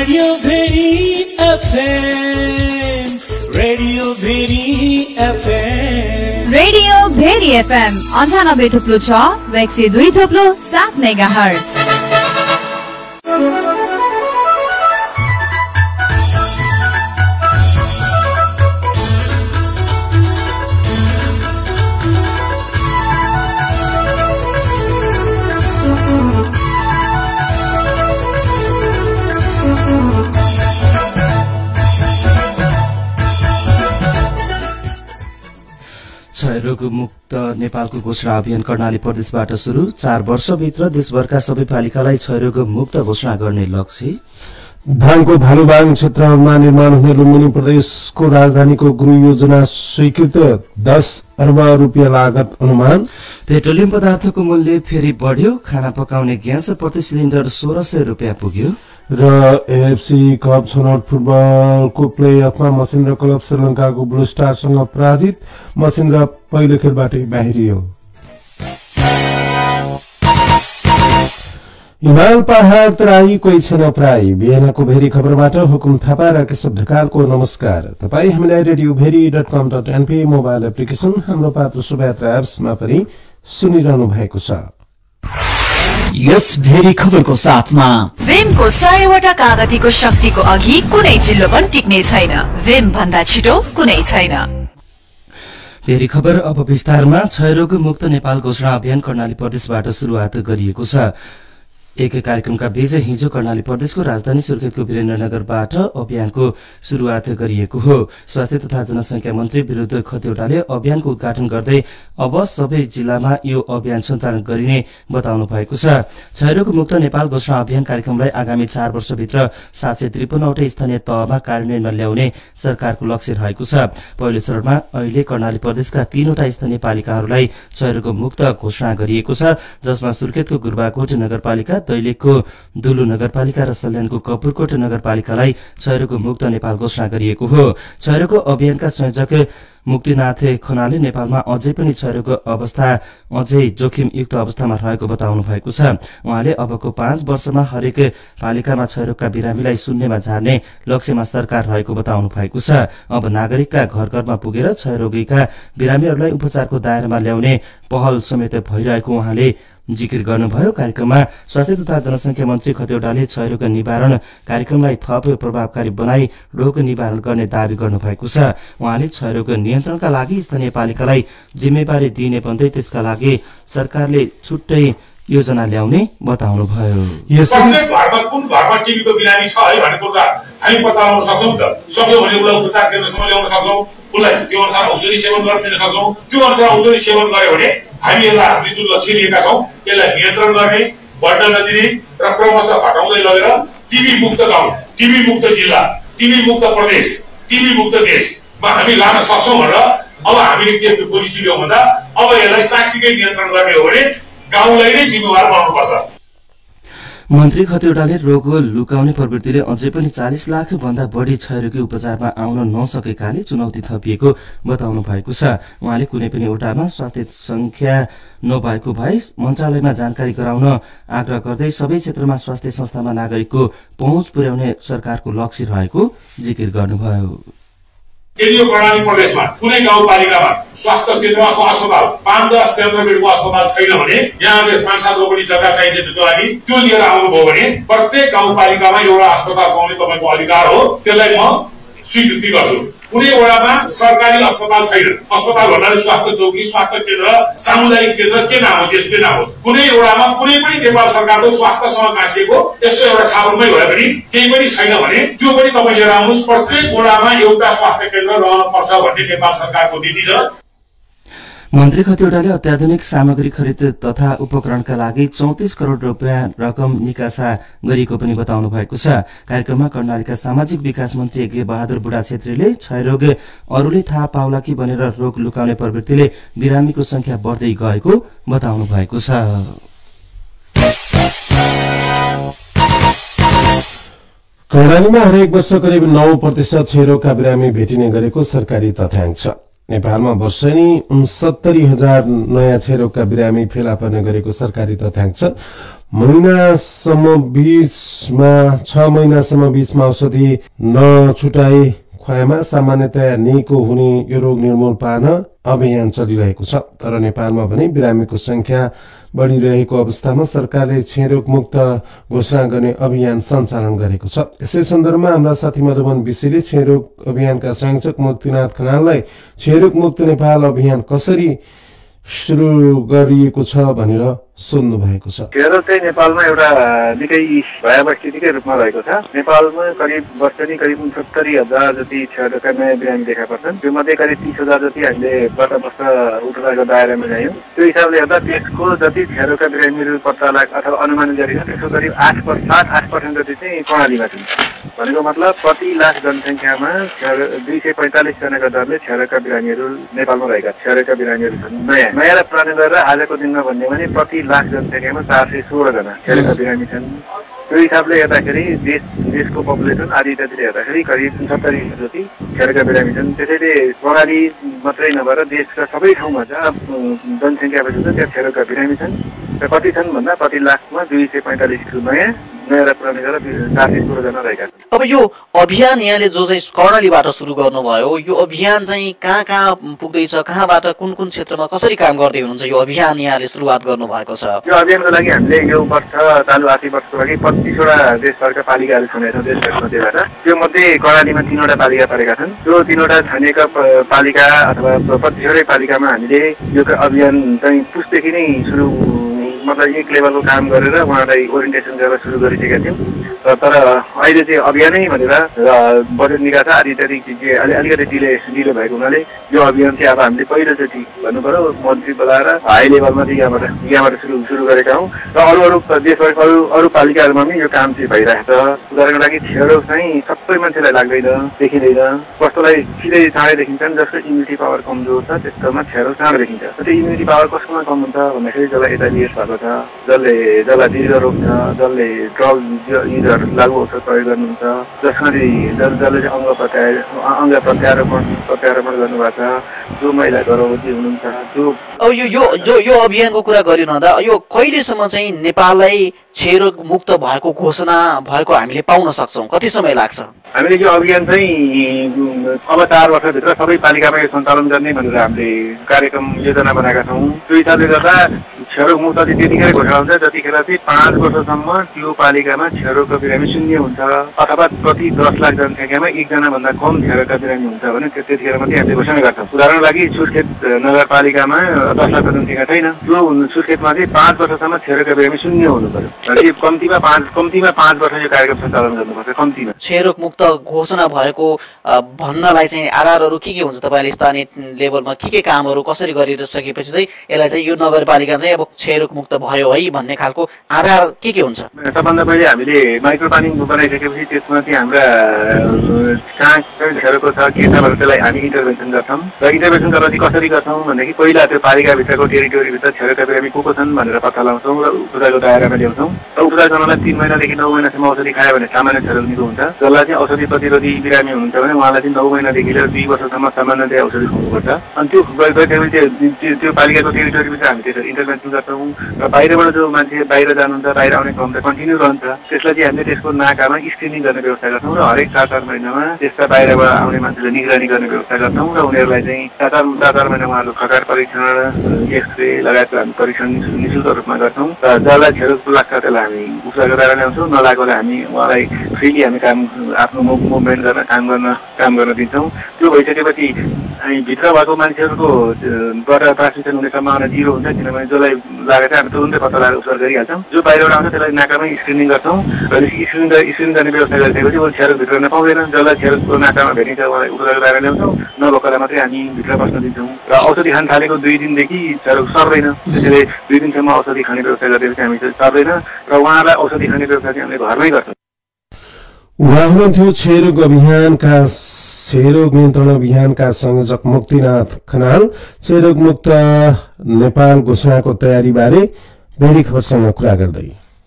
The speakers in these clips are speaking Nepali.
Radio Bheri FM, radio Bheri FM, radio Bheri FM 98.6 र 102.7 मेगाहर्ज। क्षयरोग मुक्त नेपालको घोषणा अभियान कर्णाली प्रदेशबाट सुरु। 4 वर्षभित्र देशभरका सबै पालिकालाई क्षयरोग मुक्त घोषणा गर्ने लक्ष्य। धानको भालुबाङ क्षेत्रमा निर्माण हुने लुम्बिनी प्रदेशको राजधानीको गृह योजना स्वीकृत, 10 अर्ब रुपियाँ लागत अनुमान। पेट्रोलियम पदार्थको मूल्य फेरि बढ्यो, खाना पकाउने ग्यास प्रति सिलिन्डर 1600 रुपियाँ पुग्यो। र एएफसी कप छनौट फुटबलको प्ले अफमा मसिन्द्र क्लब श्रीलंकाको ब्लू स्टारसँग पराजित, मसिन्द्र पहिलो खेलबाटै बाहिरियो। हिमाल पहाड़ तराई कोही छैन प्राय। बिहानको भेरी खबरबाट हुकुम थापा र केशव ढकालको नमस्कार। तपाई हामीलाई radiobheri.com.np मोबाइल एप्लिकेशन, हाम्रो पात्र शुभयात्रा एप्समा पनि सुनिरहनु भएको छ। यस भेरी खबरको साथमा विमको 100वटा कागतीको शक्तिको अघि कुनै चिल्लो पनि टिक्ने छैन। विम भन्दा छिटो कुनै छैन। भेरी खबर अब विस्तारमा। क्षयरोग मुक्त नेपाल घोषणा अभियान कर्णाली प्रदेशबाट शुरूआत गरिएको छ। एक कार्यक्रमका बीच हिजो कर्णाली प्रदेशको राजधानी सुर्खेतको वीरेन्द्रनगरबाट अभियानको शुरूआत गरिएको हो। स्वास्थ्य तथा जनसंख्या मन्त्री विरुद्ध खतेवटाले अभियानको उद्घाटन गर्दै अब सबै जिल्लामा यो अभियान सञ्चालन गरिने बताउनु भएको छ। क्षयरोग मुक्त नेपाल घोषणा अभियान कार्यक्रमलाई आगामी 4 वर्षभित्र 753वटै स्थानीय तहमा कार्यान्वयनमा ल्याउने सरकारको लक्ष्य रहेको छ। पहिलो चरणमा अहिले कर्णाली प्रदेशका 3वटा स्थानीय पालिकाहरूलाई क्षयरोग मुक्त घोषणा गरिएको छ, जसमा सुर्खेतको गुरबाकोट नगरपालिका, दैलेखको दुलु नगरपालिका र सल्यानको कपुरकोट नगरपालिकालाई क्षयरोग मुक्त नेपाल घोषणा गरिएको हो। क्षयरोग अभियानका संयोजक मुक्तिनाथ खनालले नेपालमा अझै पनि क्षयरोग अवस्था अझै जोखिमयुक्त अवस्थामा रहेको बताउनु भएको छ। उहाँले अबको 5 वर्षमा हरेक पालिकामा क्षयरोगका बिरामीलाई शून्यमा झार्ने लक्ष्यमा सरकार रहेको बताउनु भएको छ। अब नागरिकका घर घरमा पुगेर क्षयरोगीका बिरामीहरूलाई उपचारको दायरामा ल्याउने पहल समेत भइरहेको उहाँले जिकिर गर्नुभयो। कार्यक्रममा स्वास्थ्य तथा जनसंख्या मन्त्री खतेवटाले क्षयरोग निवारण कार्यक्रमलाई थप प्रभावकारी बनाई रोग निवारण गर्ने दावी गर्नुभएको छ। उहाँले क्षयरोग नियन्त्रणका लागि स्थानीय पालिकालाई जिम्मेवारी दिने भन्दै त्यसका लागि सरकारले छुट्टै योजना ल्याउने बताउनुभयो। कुन घरमा टिबीको बिरामी छ है भन्ने कुरा हामी पत्ता लगाउन सक्छौं त। सक्यो भने उसलाई उपचार केन्द्रसम्म ल्याउन सक्छौं, उसलाई त्यो अनुसार औषधि सेवन गर्न दिन सक्छौं। त्यो अनुसार औषधि सेवन गर्यो भने हामी यसलाई हामीले जुन लक्ष्य लिएका छौं यसलाई नियन्त्रण गर्ने, बढ्न नदिने र क्रमशः घटाउँदै लगेर टिबी मुक्त गाउँ, टिबी मुक्त जिल्ला, टिबी मुक्त प्रदेश, टिबी मुक्त देशमा हामी लान सक्छौं भनेर अब हामीले के पोलिसी ल्याउँ भन्दा अब यसलाई साँच्चीकै नियन्त्रण गर्ने हो भने गाउँलाई नै जिम्मेवार बनाउनुपर्छ। मन्त्री खतेवटाले रोग लुकाउने प्रवृत्तिले अझै पनि 40 लाख भन्दा बढी क्षयरोगी उपचारमा आउन नसकेकाले चुनौती थपिएको बताउनु भएको छ। उहाँले कुनै पनि वटामा स्वास्थ्य संख्या नभएको भए मन्त्रालयमा जानकारी गराउन आग्रह गर्दै सबै क्षेत्रमा स्वास्थ्य संस्थामा नागरिकको पहुँच पुर्याउने सरकारको लक्ष्य रहेको जिकिर गर्नुभयो। यदि यो कर्णाली प्रदेशमा कुनै गाउँपालिकामा स्वास्थ्य केन्द्रमा अस्पताल 5-10 बेडको अस्पताल छैन भने यहाँले 5-7 रोपनी जग्गा चाहिन्छ त्यसको लागि त्यो लिएर आउनुभयो भने प्रत्येक गाउँपालिकामा एउटा अस्पताल बनाउने तपाईँको अधिकार हो। त्यसलाई म स्वीकृति गर्छु। कुनै वडामा सरकारी अस्पताल छैन, अस्पताल भन्नाले स्वास्थ्य चौकी, स्वास्थ्य केन्द्र, सामुदायिक केन्द्र के नाम हो त्यसकै नाम हो। कुनै वडामा कुनै पनि नेपाल सरकारको स्वास्थ्यसँग गाँसिएको यसो एउटा छापमै भए पनि केही पनि छैन भने त्यो पनि तपाईँ लिएर आउनुहोस्। प्रत्येक वडामा एउटा स्वास्थ्य केन्द्र रहनुपर्छ भन्ने नेपाल सरकारको नीति छ। मन्त्री खतेवटाले अत्याधुनिक सामग्री खरिद तथा उपकरणका लागि 34 करोड़ रुपियाँ रकम निकासा गरिएको पनि बताउनु भएको छ। कार्यक्रममा कर्णालीका सामाजिक विकास मन्त्री यज्ञ बहादुर बुढा छेत्रीले क्षयरोग अरूले थाहा पाउला कि भनेर रोग लुकाउने प्रवृत्तिले बिरामीको संख्या बढ्दै गएको बताउनु भएको छ। कर्णालीमा हरेक वर्ष करिब 9% क्षयरोगका बिरामी भेटिने गरेको सरकारी तथ्याङ्क छ। नेपालमा वर्षेनी 69,000 नयाँ क्षयरोगका बिरामी फेला पर्ने गरेको सरकारी तथ्याङ्क छ। महिनासम्म बीचमा औषधि नछुटाई खुवाएमा सामान्यतया निको हुने यो रोग निर्मूल पार्न अभियान चलिरहेको छ। तर नेपालमा भने बिरामीको संख्या बढ़िरहेको अवस्थामा सरकारले क्षयरोग मुक्त घोषणा गर्ने अभियान सञ्चालन गरेको छ। यसै सन्दर्भमा हाम्रा साथी मधुबन विषयले क्षयरोग अभियानका संयोजक मुक्तिनाथ खनाललाई क्षयरोग मुक्त नेपाल अभियान कसरी सुरु गरिएको छ भनेर सोध्नु भएको छ। क्षयरोग चाहिँ नेपालमा एउटा निकै भयावह स्थितिकै रूपमा रहेको छ। नेपालमा करिब वर्षनी करिब 69,000 जति क्षयरोगका नयाँ बिरामी देखा पर्छन्। त्यो मध्ये करिब 30,000 जति हामीले गत वर्ष उपचारको दायरामा ल्यायौँ। त्यो हिसाबले हेर्दा देशको जति क्षयरोगका बिरामीहरू पत्ता अथवा अनुमान गरिन्छ त्यसको करिब 8% जति चाहिँ प्रणालीमा छन्। भनेको मतलब प्रति लाख जनसङ्ख्यामा 245 जनाका दरले क्षयरोगका बिरामीहरू नेपालमा रहेका क्षयरोगका बिरामीहरू छन्। नयाँलाई पुरानो गरेर आजको दिनमा भन्ने भने प्रति लाख जनसङ्ख्यामा 416 जना क्षयरोगका बिरामी छन्। त्यो हिसाबले हेर्दाखेरि देशको पपुलेसन आदि इत्यादिले हेर्दाखेरि करिब 70 जति क्षयरोगका बिरामी छन्। त्यसैले प्रणाली मात्रै नभएर देशका सबै ठाउँमा जहाँ जनसङ्ख्या बेसी छ त्यहाँ क्षयरोगका बिरामी छन्। र कति छन् भन्दा प्रति लाखमा 245 नयाँ पुरानो गरेर 416 जना रहेका छन्। अब यो अभियान यहाँले जो चाहिँ कर्णालीबाट सुरु गर्नुभयो, यो अभियान चाहिँ कहाँ कहाँ पुग्दैछ, कहाँबाट कुन कुन क्षेत्रमा कसरी काम गर्दै हुनुहुन्छ? यो अभियान यहाँले सुरुवात गर्नु भएको छ। यो अभियानको लागि हामीले यो वर्ष चालु आर्थिक वर्षको लागि 25वटा देशभरका पालिकाहरू छानेका छौँ। देशभरबाट त्यो मध्ये कर्णालीमा 3वटा पालिका परेका छन्। त्यो 3वटा छानेका पालिका अथवा 25वटै पालिकामा हामीले यो अभियान चाहिँ पुसदेखि नै सुरु मतलब एक लेभलको काम गरेर उहाँलाई ओरिएन्टेसन गरेर सुरु गरिसकेका थियौँ। तर अहिले चाहिँ अभियानै भनेर बजेट निकास आदि इत्यादि अलिकति ढिलो भएको हुनाले यो अभियान चाहिँ अब हामीले पहिलोचोटि भन्नु पर्यो मन्त्री बोलाएर हाई लेभलमा चाहिँ यहाँबाट सुरु गरेका हौँ। र अरू देशभरको अरू पालिकाहरूमा पनि यो काम चाहिँ भइरहेको छ। उदाहरणको लागि क्षयरोग चाहिँ सबै मान्छेलाई लाग्दैन, देखिँदैन। कस्तोलाई सिधै चाँडै देखिन्छन्, जसको इम्युनिटी पावर कमजोर छ त्यस्तोमा क्षयरोग चाँडो देखिन्छ। त्यो इम्युनिटी पावर कसकोमा कम हुन्छ भन्दाखेरि जसलाई एचआइभी भएको छ, जसलाई दीर्घ रोग छ, जसले ड्रग युजर लागु औषध प्रयोग गर्नुहुन्छ, जसले चाहिँ अङ्ग प्रत्यारोपण गर्नुभएको छ, जो महिला गर्भवती हुनुहुन्छ। अब यो अभियानको कुरा गरिरहँदा यो कहिलेसम्म चाहिँ नेपाललाई क्षयरोग मुक्त भएको घोषणा भएको हामीले पाउन सक्छौँ? कति समय लाग्छ? हामीले यो अभियान चाहिँ अब 4 वर्षभित्र सबै पालिकामा यो सञ्चालन गर्ने भनेर हामीले कार्यक्रम योजना बनाएका छौँ। त्यो हिसाबले गर्दा क्षयरोग मुक्त त्यतिखेर घोषणा हुन्छ जतिखेर चाहिँ 5 वर्षसम्म त्यो पालिकामा क्षयरोगको बिरामी शून्य हुन्छ अथवा प्रति 10 लाख जनसङ्ख्यामा 1 जना भन्दा कम क्षयरोगका बिरामी हुन्छ भने त्यतिखेर मात्रै हामीले घोषणा गर्छौँ। उदाहरणको लागि सुर्खेत नगरपालिकामा 10 लाख जनसङ्ख्या छैन। त्यो सुर्खेतमा चाहिँ 5 वर्षसम्म क्षयरोगका बिरामी शून्य हुनु पर्यो। कम्तीमा 5 वर्ष यो कार्यक्रम सञ्चालन गर्नुपर्छ कम्तीमा। क्षयरोग मुक्त घोषणा भएको भन्नलाई चाहिँ आधारहरू के हुन्छ? तपाईँले स्थानीय लेभलमा के कामहरू कसरी गरिसकेपछि चाहिँ यसलाई चाहिँ यो नगरपालिका चाहिँ अब क्षयरोग मुक्त भयो है भन्ने खालको आधार के हुन्छ? सबभन्दा पहिले हामीले माइक्रो प्लानिङ बनाइसकेपछि त्यसमा चाहिँ हाम्रा कहाँ क्षयरोगको छ के छ भनेर त्यसलाई हामी इन्टरभेन्सन गर्छौँ। र इन्टरभेन्सन गर्दा चाहिँ कसरी गर्छौँ भनेदेखि पहिला त्यो पालिकाभित्रको टेरिटोरीभित्र क्षयरोगका बिरामी को छन् भनेर पत्ता लगाउँछौँ र उपचारको दायरामा ल्याउँछौँ। र उपचार गर्नलाई 3 महिनादेखि 9 महिनासम्म औषधि खायो भने सामान्य क्षयरोग निको हुन्छ। जसलाई चाहिँ औषधि प्रतिरोधी बिरामी हुनुहुन्छ भने उहाँलाई चाहिँ 9 महिनादेखि लिएर 2 वर्षसम्म सामान्यतया औषधि खुवाउनुपर्छ। अनि त्यो गएपछि त्यो पालिकाको टेरिटोरीभित्र हामी त्यसरी इन्टरभेन्सन गर्छौँ। र बाहिरबाट जो मान्छे बाहिर जानुहुन्छ, बाहिर आउने क्रम त कन्टिन्यू रहन्छ। त्यसलाई चाहिँ हामीले त्यसको नाकामा स्क्रिनिङ गर्ने व्यवस्था गर्छौँ र हरेक 4 महिनामा त्यसका बाहिरबाट आउने मान्छेले निगरानी गर्ने व्यवस्था गर्छौँ। र उनीहरूलाई चाहिँ 4 महिना उहाँहरूको खकार परीक्षण, एक्सरे लगायतको हामी परीक्षण निःशुल्क रूपमा गर्छौँ। र जसलाई क्षयरोग लाग्छ त्यसलाई हामी उपचारको दायरा ल्याउँछौँ। नलागेकोलाई हामी उहाँलाई फ्रीली हामी आफ्नो मुभमेन्ट काम गर्न दिन्छौँ। त्यो भइसकेपछि हामी भित्र भएको मान्छेहरूको बाट ट्रान्समिसन हुने सम्भावना 0 हुन्छ, किनभने जसलाई लागेको हामी तुरुन्तै पत्ता लगाएर उपचार गरिहाल्छौँ। जो बाहिरबाट आउँछ त्यसलाई नाकामै स्क्रिनिङ गर्छौँ। र स्क्रिनिङ गर्ने व्यवस्था गरिसकेपछि ऊ क्षयरोग भित्र नपाउँदैन। जसलाई क्षयरोगको नाकामा भेटिन्छ उहाँलाई उपचारको दायरा ल्याउँछौँ। नभएकोलाई मात्रै हामी भित्र बस्न दिन्छौँ। र औषधि खान थालेको 2 दिनदेखि क्षयरोग सर्दैन। त्यसैले 2 दिनसम्म औषधि खाने व्यवस्था गरिदिएपछि हामी सर्दैन र उहाँलाई औषधि खाने व्यवस्था चाहिँ हामीले घरमै गर्छौँ। उहाँ हुनुहुन्थ्यो क्षयरोग नियन्त्रण अभियानका संयोजक मुक्तिनाथ खनाल। क्षयरोग मुक्त नेपाल घोषणाको तयारी बारे भेरी खबरसँग कुरा गर्दै।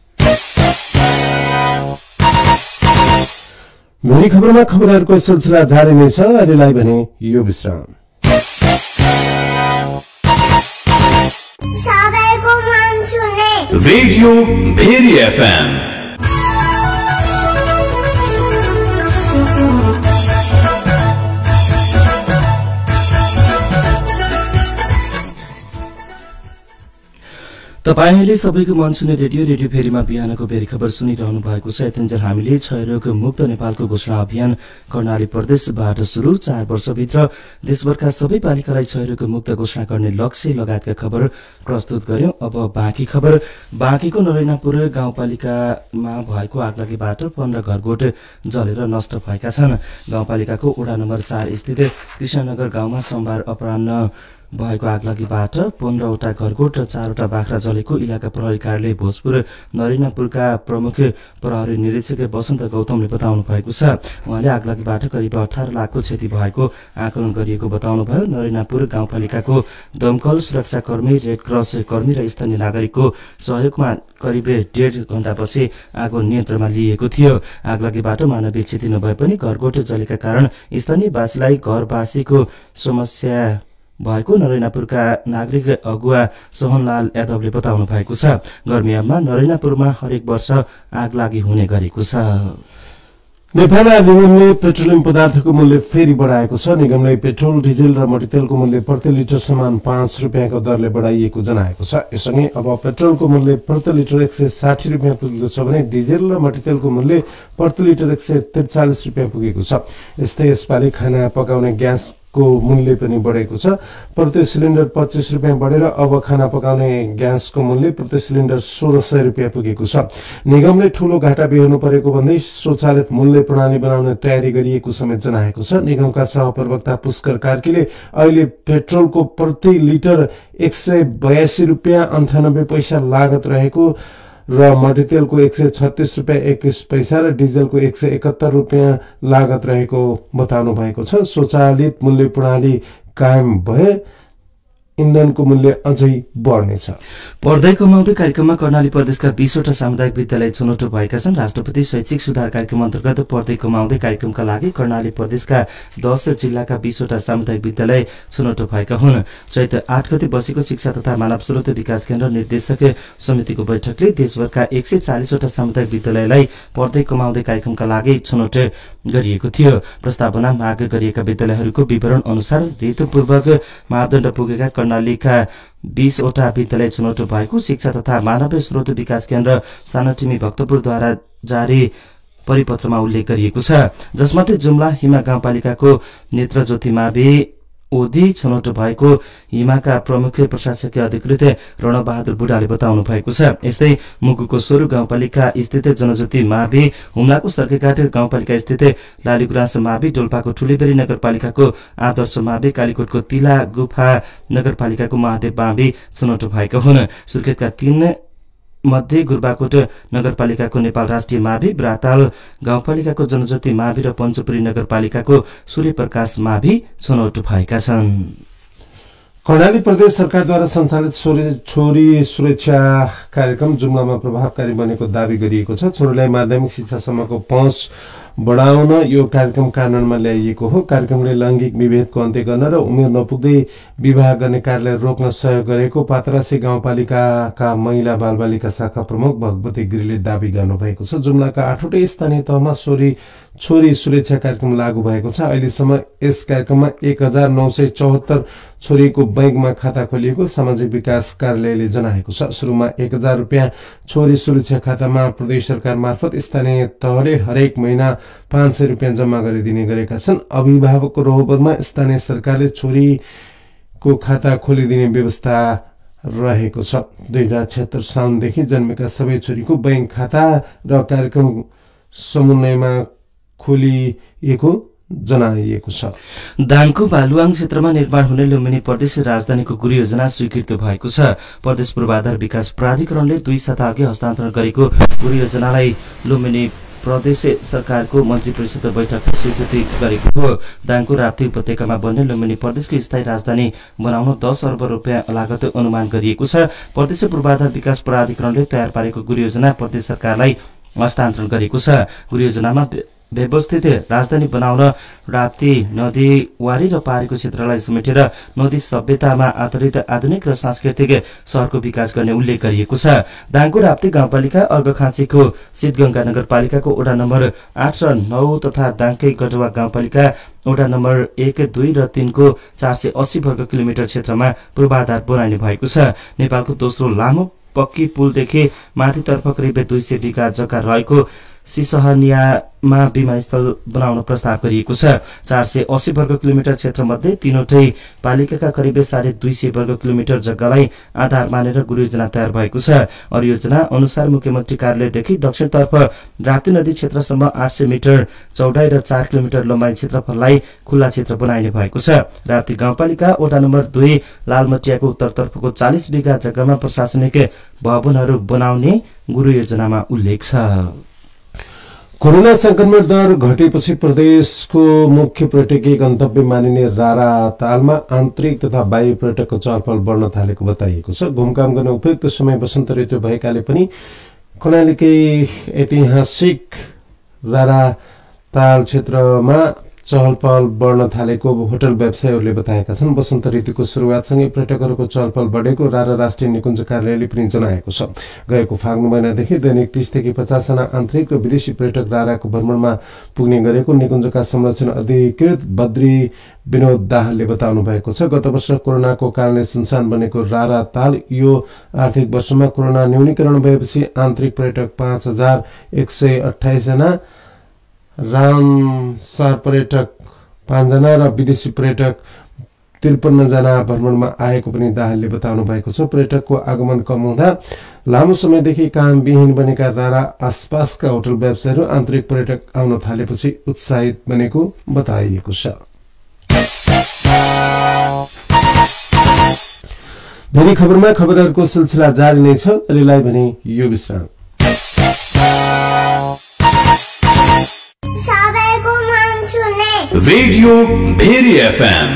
भेरी खबरमा खबरहरूको सिलसिला जारी नै छ। अहिलेलाई भने यो विश्राम। सबैको मन रेडियो भेरी एफएम। तपाईले सबैको मन सुने रेडियो फेरीमा बिहानको भेरी खबर सुनिरहनु भएको छ। यतिन्जेल हामीले क्षयरोग मुक्त नेपालको घोषणा अभियान कर्णाली प्रदेशबाट सुरु 4 वर्षभित्र देशभरका सबै पालिकालाई क्षयरोग मुक्त घोषणा गर्ने लक्ष्य लगायतका खबर प्रस्तुत गर्यौं। अब बाँकी खबर। बाँकीको नरैनापुर गाउँपालिकामा भएको आगलागीबाट 15 घरगोठ जलेर नष्ट भएका छन्। गाउँपालिकाको वडा नम्बर 4 स्थित कृष्णनगर गाउँमा सोमबार अपराह्न भएको आगलागीबाट 15वटा घरगोठ र 4वटा बाख्रा जलेको इलाका प्रहरी कार्यालय भोजपुर नरैनापुरका प्रमुख प्रहरी निरीक्षक वसन्त गौतमले बताउनु भएको छ। उहाँले आगलागीबाट करिब 18 लाखको क्षति भएको आकलन गरिएको बताउनुभयो। नरैनापुर गाउँपालिकाको दमकल सुरक्षाकर्मी, रेड क्रस कर्मी र स्थानीय नागरिकको सहयोगमा करिब 1.5 घण्टापछि आगो नियन्त्रणमा लिएको थियो। आगलागीबाट मानवीय क्षति नभए पनि घरगोठ जलेका कारण स्थानीयवासीलाई घरवासीको समस्या भएको नरैनापुरका नागरिक अगुवा सोहनलाल यादवले बताउनु भएको छ। गर्मीयाममा नरैनापुरमा हरेक वर्ष आगलागी हुने गरेको छ। नेपाल निगमले पेट्रोलियम पदार्थको मूल्य फेरि बढाएको छ। निगमले पेट्रोल, डिजेल र मट्टीतेलको मूल्य प्रति लिटर समान 5 रुपियाँको दरले बढाइएको जनाएको छ। यससँगै अब पेट्रोलको मूल्य प्रति लिटर 160 रुपियाँ पुगेको छ भने डिजेल र मट्टीतेलको मूल्य प्रति लिटर 143 रुपियाँ पुगेको छ। यस्तै यसपालि खाना पकाउने ग्यास को मूल्य पनि बढेको छ। प्रति सिलिन्डर 25 रुपियाँ बढेर अब खाना पकाउने ग्यासको मूल्य प्रति सिलिन्डर 1600 रुपियाँ पुगेको छ। निगमले ठूलो घाटा बेहोर्नु परेको भन्दै स्वचालित मूल्य प्रणाली बनाउने तयारी गरिएको समेत जनाएको छ। निगमका सहप्रवक्ता पुष्कर कार्कीले अहिले पेट्रोलको प्रति लिटर 182 रुपियाँ 98 पैसा लागत रहेको र मट्टीतेलको 136 रुपियाँ 31 पैसा र डिजेलको 171 रुपियाँ लागत रहेको बताउनु भएको छ। स्वचालित मूल्य प्रणाली कायम भए इन्धनको मूल्य अझै बढ्नेछ। पढ्दै कमाउँदै कार्यक्रममा कर्णाली प्रदेशका 20वटा सामुदायिक विद्यालय छनौट भएका छन्। राष्ट्रपति शैक्षिक सुधार कार्यक्रम अन्तर्गत पढ्दै कमाउँदै कार्यक्रमका लागि कर्णाली प्रदेशका 10 जिल्लाका 20वटा सामुदायिक विद्यालय छनौट भएका हुन्। चैत 8 गते बसेको शिक्षा तथा मानव स्रोत विकास केन्द्र निर्देशक समितिको बैठकले देशभरका 140वटा सामुदायिक विद्यालयलाई पढ्दै कमाउँदै कार्यक्रमका लागि छनौट गरिएको थियो। प्रस्तावना माग गरिएका विद्यालयहरूको विवरण अनुसार हेतुपूर्वक मापदण्ड पुगेका कर्णालीका 20वटा विद्यालय छनौट भएको शिक्षा तथा मानव स्रोत विकास केन्द्र सानोटिमी भक्तपुरद्वारा जारी परिपत्रमा उल्लेख गरिएको छ। जसमध्ये जुम्ला हिमा गाउँपालिकाको नेत्रज्योति मावि ओधी छनौट भएको हिमाका प्रमुख प्रशासकीय अधिकृत रणबहादुर बुढाले बताउनु भएको छ। यस्तै मुगुको सोरु गाउँपालिका स्थित जनज्योति मावि, हुम्लाको सर्केकाट गाउँपालिका स्थित लालीगुराँस मावि, डोल्पाको ठुलीबेरी नगरपालिकाको आदर्श मावि, कालीकोटको तिला गुफा नगरपालिकाको महादेव मावि छनौट भएका हुन्। सुर्खेतका 3 मध्ये गुरबाकोट नगरपालिकाको नेपाल राष्ट्रिय मावि, ब्राताल गाउँपालिकाको जनज्योति मावि र पञ्चपुरी नगरपालिकाको सूर्यप्रकाश मावि छनौट भएका छन्। कर्णाली प्रदेश सरकारद्वारा सञ्चालित छोरी सुरक्षा कार्यक्रम जुम्लामा प्रभावकारी बनेको दावी गरिएको छ। छोरीलाई माध्यमिक शिक्षासम्मको पहुँच बढाउन यो कार्यक्रम कार्यान्वयनमा ल्याइएको हो। कार्यक्रमले लैंगिक विभेदको अन्त्य गर्न र उमेर नपुग्दै विवाह गर्ने कार्यलाई रोक्न सहयोग गरेको पातरासी गाउँपालिकाका महिला बालबालिका शाखा प्रमुख भगवती गिरीले दावी गर्नुभएको छ। जुम्लाका 8वटै स्थानीय तहमा छोरी सुरक्षा कार्यक्रम लागू भएको छ। अहिलेसम्म यस कार्यक्रममा 1974 छोरीको बैंकमा खाता खोलिएको सामाजिक विकास कार्यालयले जनाएको छ। सुरुमा 1000 रुपियाँ छोरी सुरक्षा खातामा प्रदेश सरकार मार्फत स्थानीय तहले हरेक महिना 500 रुपियाँ जम्मा गरिदिने गरेका छन्। अभिभावकको रहोबरमा स्थानीय सरकारले छोरीको खाता खोलिदिने व्यवस्था रहेको छ। 2076 साउनदेखि जन्मेका सबै छोरीको बैंक खाता र कार्यक्रम समन्वयमा खोलिएको जनाइएको छ। दाङको बालुवाङ क्षेत्रमा निर्माण हुने लुम्बिनी प्रदेश राजधानीको गुरु योजना स्वीकृत भएको छ। प्रदेश पूर्वाधार विकास प्राधिकरणले 2 साता अघि हस्तान्तरण गरेको गुरु योजनालाई लुम्बिनी प्रदेश सरकारको मन्त्री परिषद बैठकले स्वीकृति गरेको हो। दाङको राप्ती उपत्यकामा बन्ने लुम्बिनी प्रदेशको स्थायी राजधानी बनाउन 10 अर्ब रुपियाँ लागत अनुमान गरिएको छ। प्रदेश पूर्वाधार विकास प्राधिकरणले तयार पारेको गुरु योजना प्रदेश सरकारलाई हस्तान्तरण गरेको छ। गुरु योजनामा व्यवस्थित राजधानी बनाउन राप्ती नदी वारी र पहाडीको क्षेत्रलाई समेटेर नदी सभ्यतामा आधारित आधुनिक र सांस्कृतिक शहरको विकास गर्ने उल्लेख गरिएको छ। दाङको राप्ती गाउँपालिका, अर्घखाँचीको सिद्धगंगा नगरपालिकाको वडा नम्बर 8 र 9 तथा दाङकै गढवा गाउँपालिका वडा नम्बर 1, 2 र 3 को 480 वर्ग किलोमिटर क्षेत्रमा पूर्वाधार बनाइने भएको छ। नेपालको दोस्रो लामो पक्की पुलदेखि माथितर्फ करिब 200 बिघा जग्गा रहेको सिसहनियामा विमानस्थल बनाउन प्रस्ताव गरिएको छ। 480 वर्ग किलोमिटर क्षेत्रमध्ये तीनवटै पालिकाका करिब 250 वर्ग किलोमिटर जग्गालाई आधार मानेर गुरु योजना तयार भएको छ। अरू योजना अनुसार मुख्यमन्त्री कार्यालयदेखि दक्षिणतर्फ राप्ती नदी क्षेत्रसम्म 800 मिटर चौडाइ र 4 किलोमिटर लम्बाइ क्षेत्रफललाई खुल्ला क्षेत्र बनाइने भएको छ। राप्ती गाउँपालिका वडा नम्बर 2 लालमटियाको उत्तरतर्फको 40 बिघा जग्गामा प्रशासनिक भवनहरू बनाउने गुरु योजनामा उल्लेख छ। कोरोना संक्रमण दर घटेपछि प्रदेशको मुख्य पर्यटकीय गन्तव्य मानिने रारा तालमा आन्तरिक तथा बाह्य पर्यटकको चहलपहल बढ्न थालेको बताइएको छ। घुमघाम गर्ने उपयुक्त समय वसन्त ऋतु भएकाले पनि कर्णालीकै ऐतिहासिक रारा ताल क्षेत्रमा चहलपहल बढ्न थालेको होटल व्यवसायीहरूले बताएका छन्। वसन्त ऋतुको सुरुवातसँगै पर्यटकहरूको चहलपहल बढेको रारा राष्ट्रिय निकुञ्ज कार्यालयले पनि जनाएको छ। गएको फागुन महिनादेखि दैनिक 30 देखि 50 जना आन्तरिक र विदेशी पर्यटक राराको भ्रमणमा पुग्ने गरेको निकुञ्जका संरक्षण अधिकृत बद्री विनोद दाहालले बताउनु भएको छ। गत वर्ष कोरोनाको कारणले सुनसान बनेको रारा ताल यो आर्थिक वर्षमा कोरोना न्यूनीकरण भएपछि आन्तरिक पर्यटक 5128 जना, रामसार पर्यटक 5 जना र विदेशी पर्यटक 53 जना भ्रमणमा आएको पनि दाहालले बताउनु भएको छ। पर्यटकको आगमन कम हुँदा लामो समयदेखि कामविहीन बनेका रारा आसपासका होटल व्यवसायीहरू आन्तरिक पर्यटक आउन थालेपछि उत्साहित बनेको बताइएको छ। भेरी खबरमा खबरहरूको सिलसिला जारी नै छ। अहिलेलाई भने यो विश्राम। Radio Bheri FM.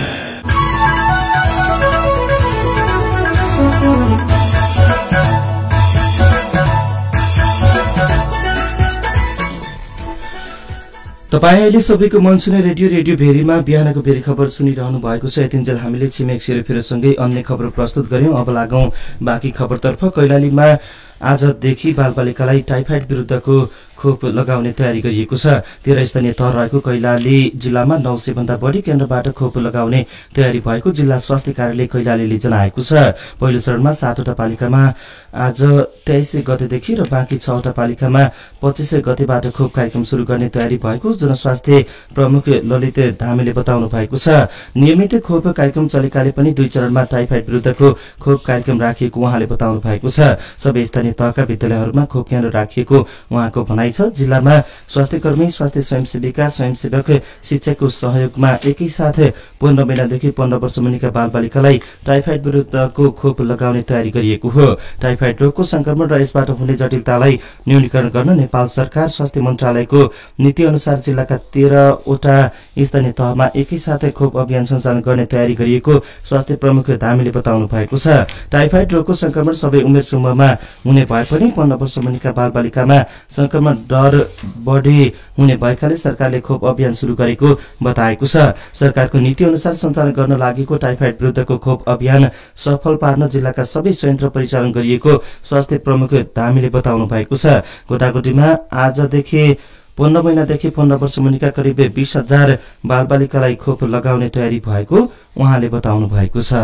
तपाईँ अहिले सबैको मन सुने रेडियो भेरीमा बिहानको भेरी खबर सुनिरहनु भएको छ। यतिन्जेल हामीले छिमेक सेरोफेरोसँगै अन्य खबर प्रस्तुत गर्यौं। अब लागौं बाँकी खबरतर्फ। कैलालीमा आजदेखि बालबालिकालाई टाइफाइड विरुद्धको खोप लगाउने तयारी गरिएको छ। 13 स्थानीय तह रहेको कैलाली जिल्लामा 900 भन्दा बढी केन्द्रबाट खोप लगाउने तयारी भएको जिल्ला स्वास्थ्य कार्यालय कैलालीले जनाएको छ। पहिलो चरणमा 7वटा पालिकामा आज 23 गतेदेखि र बाँकी 6वटा पालिकामा 25 गतेबाट खोप कार्यक्रम शुरू गर्ने तयारी भएको जनस्वास्थ्य प्रमुख ललित धामीले बताउनु भएको छ। नियमित खोप कार्यक्रम चलेकाले पनि 2 चरणमा टाइफाइड विरुद्धको खोप कार्यक्रम राखिएको उहाँले बताउनु भएको छ। सबै स्थानीय तहका विद्यालयहरूमा खोप केन्द्र राखिएको उहाँको भनाइ छ। जिल्लामा स्वास्थ्यकर्मी, स्वास्थ्य स्वयंसेविका, स्वयंसेवक, शिक्षकको सहयोगमा एकैसाथ 15 महिनादेखि 15 वर्ष मुनिका बालबालिकालाई टाइफाइड विरुद्धको खोप लगाउने तयारी गरिएको हो। टाइफाइड रोगको संक्रमण र यसबाट हुने जटिलतालाई न्यूनीकरण गर्न नेपाल सरकार स्वास्थ्य मन्त्रालयको नीति अनुसार जिल्लाका 13वटा स्थानीय तहमा एकैसाथ खोप अभियान सञ्चालन गर्ने तयारी गरिएको स्वास्थ्य प्रमुख धामीले बताउनु भएको छ। टाइफाइड रोगको संक्रमण सबै उमेर समूहमा हुने भए पनि 15 वर्ष मुनिका बालबालिकामा संक्रमण डर बढी हुने भएकाले सरकारले खोप अभियान शुरू गरेको बताएको छ। सरकारको नीति अनुसार सञ्चालन गर्न लागेको टाइफाइड विरुद्धको खोप अभियान सफल पार्न जिल्लाका सबै संयन्त्र परिचालन गरिएको स्वास्थ्य प्रमुख धामीले बताउनु भएको छ। गोटागोटीमा आजदेखि 15 महिनादेखि 15 वर्ष मुनिका करिब 20,000 बालबालिकालाई खोप लगाउने तयारी भएको उहाँले बताउनु भएको छ।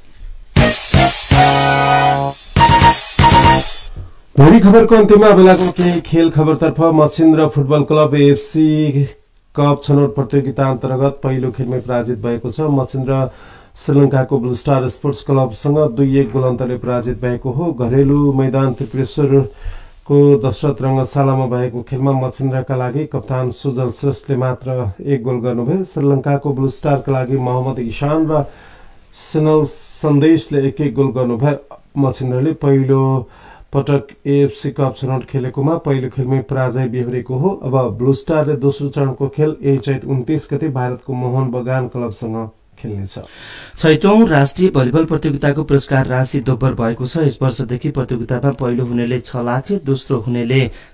भोलि खबरको अन्त्यमा अब लागौं केही खेल खबरतर्फ। Machhindra football club FC cup छनौट प्रतियोगिता अन्तर्गत पहिलो खेलमै पराजित भएको छ। मच्छिन्द्र श्रीलंकाको ब्लू स्टार स्पोर्ट्स क्लबसँग 2-1 गोल अन्तरले पराजित भएको हो। घरेलु मैदान त्रिपुरेश्वरको दशरथ रंगशालामा भएको खेलमा मच्छिन्द्रका लागि कप्तान सुजल श्रेष्ठले मात्र 1 गोल गर्नुभयो। श्रीलंकाको ब्लू स्टारका लागि मोहम्मद ईशान र सिनल सन्देशले 1-1 गोल गर्नुभयो। मच्छिन्द्रले पहिलो पटक एएफसी कप छनौट खेलेकोमा पहिलो खेलमै पराजय बेहोरेको हो। अब ब्लू स्टारले दोस्रो चरणको खेल यही चैत 29 गते भारतको मोहन बगान क्लबसँग खेल्नेछ। 6औं राष्ट्रिय भलिबल प्रतियोगिताको पुरस्कार राशि दोब्बर भएको छ। यस वर्षदेखि प्रतियोगितामा पहिलो हुनेले 6 लाख, दोस्रो हुनेले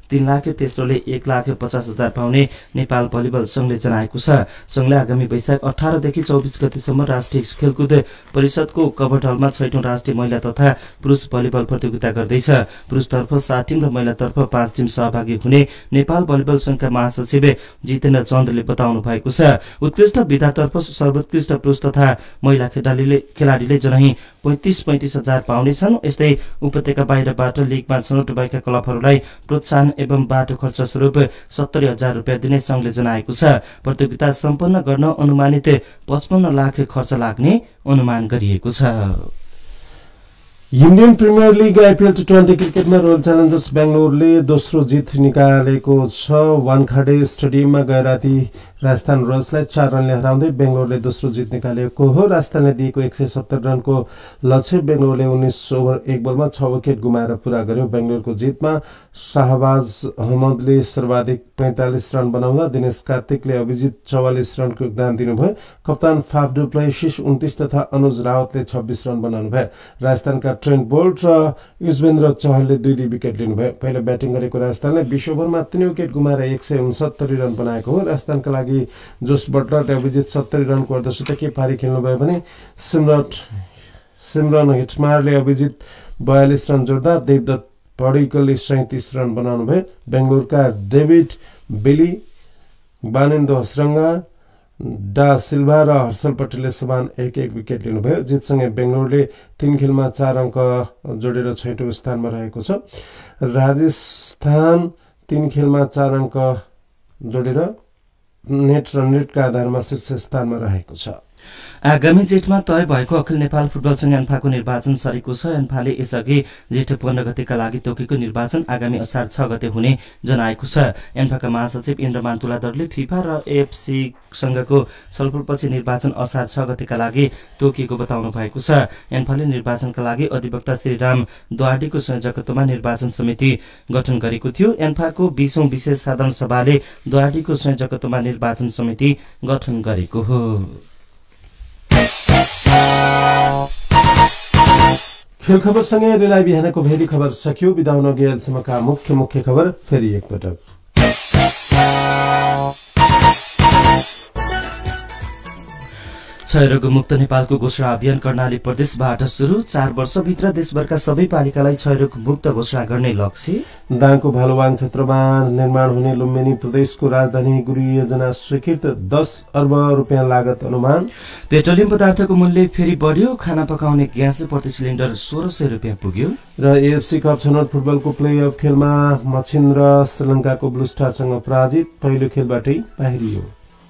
3 लाख तेस्रोले 1,50,000 पाउने नेपाल भलिबल संघले जनाएको छ। संघले आगामी वैशाख 18 देखि 24 गतेसम्म राष्ट्रिय खेलकुद परिषदको कभर हलमा 6औं राष्ट्रिय महिला तथा पुरुष भलिबल प्रतियोगिता गर्दैछ। पुरुषतर्फ 7 टिम र महिलातर्फ 5 टिम सहभागी हुने नेपाल भलिबल संघका महासचिव जितेन्द्र चन्दले बताउनु भएको छ। उत्कृष्ट विधातर्फ सर्वोत्कृष्ट पुरुष तथा महिला खेलाडीले जनै 35,000 पाउनेछन्। यस्तै उपत्यका बाहिरबाट लिगमा छनौट भएका क्लबहरूलाई प्रोत्साहन एवं बाटो खर्च स्वरूप 70,000 रुपियाँ दिने संघले जनाएको छ। प्रतियोगिता सम्पन्न गर्न अनुमानित 55 लाख खर्च लाग्ने अनुमान गरिएको छ। इन्डियन प्रिमियर लिग आइपिएल टी20 क्रिकेटमा रोयल च्यालेन्जर्स बेंगलोरले दोस्रो जित निकालेको छ। वानखाडे स्टेडियममा गए राति राजस्थान रोयल्सलाई 4 रनले हराउँदै बेंगलोरले दोस्रो जित निकालेको हो। राजस्थानले दिएको 170 रनको लक्ष्य बेंगलोरले 19 ओभर 1 बलमा 6 विकेट गुमाएर पूरा गर्यो। बेंगलोरको जितमा शाहबाज अहमदले सर्वाधिक 45 रन बनाउँदा दिनेश कार्तिकले अभिजित 44 रनको योगदान दिनुभयो। कप्तान फाफ डु प्लेसिस 29 तथा अनुज रावतले 26 रन बनाउनुभयो। राजस्थानका ट्रेन्ट बोल्ट र युजवेन्द्र चहलले 2 विकेट लिनुभयो। पहिलो ब्याटिङ गरेको राजस्थानले 20 ओभरमा 3 विकेट गुमाएर 169 रन बनाएको हो। राजस्थानका लागि जोस बटलरले अभिजित 70 रनको अर्धशतकीय पारी खेल्नुभयो भने सिमरन हिटमारले अभिजित 42 रन जोड्दा देवदत्त पडिकलले 37 रन बनाउनुभयो। बेंगलोरका डेभिड बेली, बानेन्दो हसरङ्गा, डा सिल्भा र हर्षल पटेलले समान 1-1 विकेट लिनुभयो। जितसँगै बेंगलोरले 3 खेलमा 4 अङ्क जोडेर 6औं स्थानमा रहेको छ। राजस्थान 3 खेलमा 4 अङ्क जोडेर नेट रन रेटका आधारमा शीर्ष स्थानमा रहेको छ। आगामी जेठमा तय भएको अखिल नेपाल फुटबल संघ एन्फाको निर्वाचन सरेको छ। एन्फाले यसअघि जेठ 15 गतेका लागि तोकेको निर्वाचन आगामी असार 6 गते हुने जनाएको छ। एन्फाका महासचिव इन्द्रमान तुलाधरले फिफा र एएफसी संघको छलफलपछि निर्वाचन असार 6 गतेका लागि तोकिएको बताउनु भएको छ। एन्फाले निर्वाचनका लागि अधिवक्ता श्रीराम द्वाडीको संयोजकत्वमा निर्वाचन समिति गठन गरेको थियो। एन्फाको 20औं विशेष साधारण सभाले द्वाडीको संयोजकत्वमा निर्वाचन समिति गठन गरेको हो। खेल खबरसँगै रेलाई बिहानको भेरी खबर सकियो। बिदा हुन अघि अहिलेसम्मका मुख्य खबर फेरि एकपटक। क्षयरोग मुक्त नेपालको घोषणा अभियान कर्णाली प्रदेशबाट सुरु। 4 वर्षभित्र देशभरका सबै पालिकालाई क्षयरोग मुक्त घोषणा गर्ने लक्ष्य। दाङको भालुवाङ क्षेत्रमा निर्माण हुने लुम्बिनी प्रदेशको राजधानी गृह योजना स्वीकृत, 10 अर्ब रुपियाँ लागत अनुमान। पेट्रोलियम पदार्थको मूल्य फेरि बढ्यो। खाना पकाउने ग्यास प्रति सिलिन्डर 1600 रुपियाँ पुग्यो। र एएफसी कप छनौट फुटबलको प्लेअफ खेलमा मछिन्द्र श्रीलङ्काको ब्लू स्टारसँग पराजित, पहिलो खेलबाटै बाहिरियो।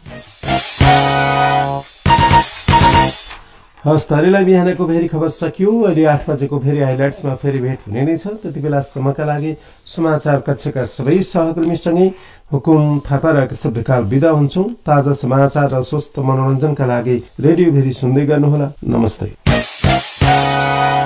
हस्, तरीलाई बिहानको भेरी खबर सकियो। अहिले 8 बजेको भेरी हाइलाइट्समा फेरि भेट हुने नै छ। त्यति बेलासम्मका लागि समाचार कक्षका सबै सहकर्मीसँगै हुकुम थापा र केशव ढकाल बिदा हुन्छौं। ताजा समाचार र स्वस्थ मनोरञ्जनका लागि रेडियो भेरी सुन्दै गर्नुहोला। नमस्ते।